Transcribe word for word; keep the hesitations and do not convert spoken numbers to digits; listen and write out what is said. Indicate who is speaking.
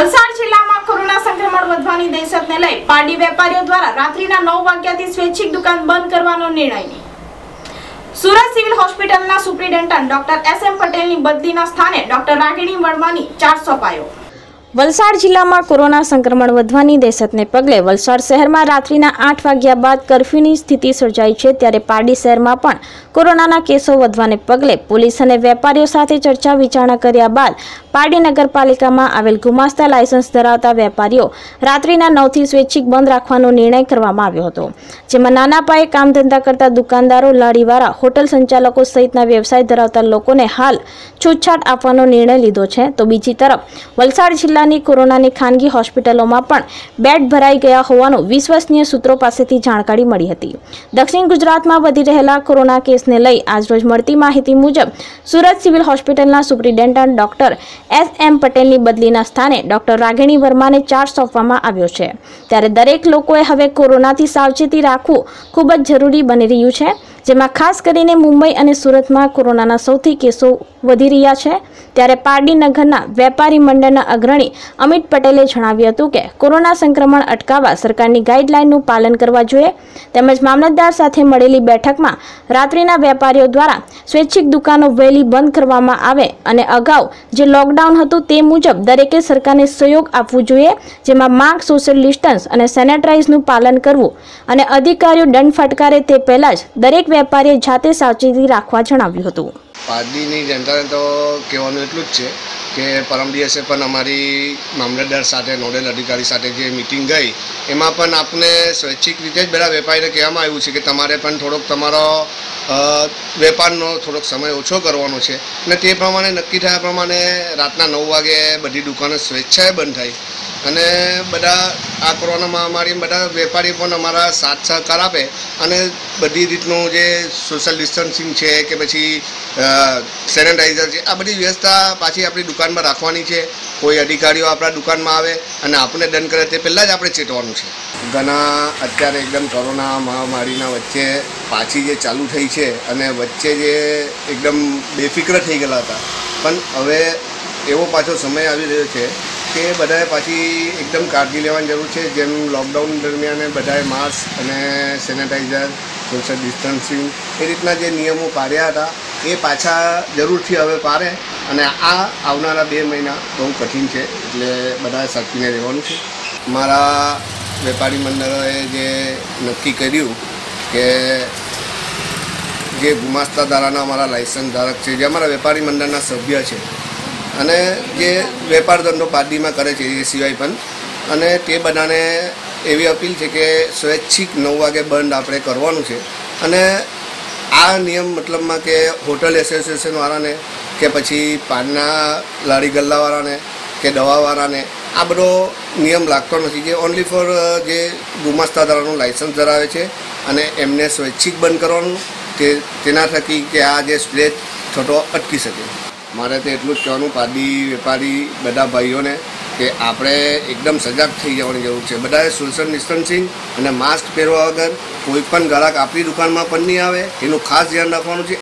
Speaker 1: વલસાડ જિલ્લામાં કોરોના સંક્રમણ વધવાની દહેશતને લઈ પારડી વેપારીઓ દ્વારા રાત્રિના નવ વાગ્યાથી સ્વૈચ્છિક દુકાન બંધ કરવાનો નિર્ણય। સુરત સિવિલ હોસ્પિટલના સુપ્રિન્ટેન્ડન્ટ ડોક્ટર એસ એમ પટેલની બદલીના સ્થાને ડોક્ટર રાગિણી વર્માની ચાર્જ સોંપાયો। વલસાડ જિલ્લામાં કોરોના સંક્રમણ વધવાની દહેશતને પગલે વલસાડ શહેરમાં રાત્રિના આઠ વાગ્યા બાદ કર્ફ્યુની સ્થિતિ સર્જાઈ છે, ત્યારે પારડી શહેરમાં પણ કોરોનાના કેસો વધવાને પગલે પોલીસ અને વેપારીઓ સાથે ચર્ચા વિચારણા કર્યા બાદ પારડી નગરપાલિકામાં આવેલ ગુમાસ્તા લાયસન્સ ધરાવતા વેપારીઓ રાત્રિના નવથી સ્વૈચ્છિક બંધ રાખવાનો નિર્ણય કરવામાં આવ્યો હતો, જેમાં નાના પાયે કામ ધંધા કરતા દુકાનદારો, લારીવાળા, હોટલ સંચાલકો સહિતના વ્યવસાય ધરાવતા લોકોને હાલ છૂટછાટ આપવાનો નિર્ણય લીધો છે। તો બીજી તરફ વલસાડ જિલ્લાની કોરોનાની ખાનગી હોસ્પિટલોમાં પણ બેડ ભરાઈ ગયા હોવાનું વિશ્વસનીય સૂત્રો પાસેથી જાણકારી મળી હતી। દક્ષિણ ગુજરાતમાં વધી રહેલા કોરોના કેસને લઈ આજરોજ મળતી માહિતી મુજબ સુરત સિવિલ હોસ્પિટલના સુપ્રિન્ટેન્ડન્ટ ડોક્ટર એસ એમ પટેલની બદલીના સ્થાને ડોક્ટર રાગિણી વર્માને ચાર્જ સોંપવામાં આવ્યો છે, ત્યારે દરેક લોકોએ હવે કોરોનાથી સાવચેતી રાખવું ખૂબ જ જરૂરી બની રહ્યું છે, જેમાં ખાસ કરીને મુંબઈ અને સુરતમાં કોરોનાના સૌથી કેસો વધી રહ્યા છે। ત્યારે પારડી નગરના વેપારી મંડળના અગ્રણી અમિત પટેલે જણાવ્યું હતું કે કોરોના સંક્રમણ અટકાવવા સરકારની ગાઈડલાઈનનું પાલન કરવા જોઈએ, તેમજ મામલતદાર સાથે મળેલી બેઠકમાં રાત્રિના વેપારીઓ દ્વારા સ્વૈચ્છિક દુકાનો વહેલી બંધ કરવામાં આવે અને અગાઉ જે લોકડાઉન હતું તે મુજબ દરેકે સરકારને સહયોગ આપવું જોઈએ, જેમાં માસ્ક, સોશિયલ ડિસ્ટન્સ અને સેનેટાઇઝનું પાલન કરવું અને અધિકારીઓ દંડ ફટકારે તે પહેલા જ દરેક વેપારીએ જાતે સાવચેતી રાખવા જણાવ્યું હતું।
Speaker 2: પારડીની જનતાને તો કહેવાનું એટલું જ છે કે પરમ દિવસે પણ અમારી મામલતદાર સાથે નોડલ અધિકારી સાથે જે મિટિંગ ગઈ એમાં પણ આપને સ્વૈચ્છિક રીતે જ બધા વેપારીને કહેવામાં આવ્યું છે કે તમારે પણ થોડોક તમારો વેપારનો થોડોક સમય ઓછો કરવાનો છે અને તે પ્રમાણે નક્કી થયા પ્રમાણે રાતના નવ વાગે બધી દુકાનો સ્વેચ્છાએ બંધ થઈ અને બધા આ કોરોના મહામારી બધા વેપારી પણ અમારા સાથ સહકાર આપે અને બધી રીતનું જે સોશિયલ ડિસ્ટન્સિંગ છે કે પછી સેનેટાઇઝર છે આ બધી વ્યવસ્થા પાછી આપણી દુકાનમાં રાખવાની છે। કોઈ અધિકારીઓ આપણા દુકાનમાં આવે અને આપણને દંડ કરે તે પહેલાં જ આપણે ચેતવાનું છે। ઘણા અત્યારે એકદમ કોરોના મહામારીના વચ્ચે પાછી જે ચાલુ થઈ છે અને વચ્ચે જે એકદમ બેફિક્ર થઈ ગયેલા હતા, પણ હવે એવો પાછો સમય આવી રહ્યો છે કે બધાએ પાછી એકદમ કાળજી લેવાની જરૂર છે। જેમ લોકડાઉન દરમિયાન બધાએ માસ્ક અને સેનેટાઇઝર, સોશિયલ ડિસ્ટન્સિંગ એ રીતના જે નિયમો પાડ્યા હતા એ પાછા જરૂરથી હવે પાડે અને આ આવનારા બે મહિના બહુ કઠિન છે, એટલે બધાએ સાચવીને રહેવાનું છે। મારા વેપારી મંડળોએ જે નક્કી કર્યું કે જે ગુમાસ્તા ધારાના અમારા લાયસન્સ ધારક છે, જે અમારા વેપારી મંડળના સભ્ય છે અને જે વેપાર ધંધો પારડીમાં કરે છે એ સિવાય પણ, અને તે બધાને એવી અપીલ છે કે સ્વૈચ્છિક નવ વાગે બંધ આપણે કરવાનું છે। અને આ નિયમ મતલબમાં કે હોટલ એસોસિએશનવાળાને કે પછી પાનના લારી ગલ્લાવાળાને કે દવાવાળાને આ બધો નિયમ લાગતો નથી, જે ઓનલી ફોર જે ગુમાસ્તા ધારાનું લાયસન્સ ધરાવે છે અને એમને સ્વૈચ્છિક બંધ કરવાનું, તે તેના થકી કે આ જે સ્પ્રેડ થતો અટકી શકે। મારે તો એટલું જ કહેવાનું પારડી વેપારી બધા ભાઈઓને કે આપણે એકદમ સજાગ થઈ જવાની જરૂર છે। બધાએ સોશિયલ ડિસ્ટન્સિંગ અને માસ્ક પહેરવા વગર કોઈ પણ ગ્રાહક આપણી દુકાનમાં પણ નહીં આવે એનું ખાસ ધ્યાન રાખવાનું છે।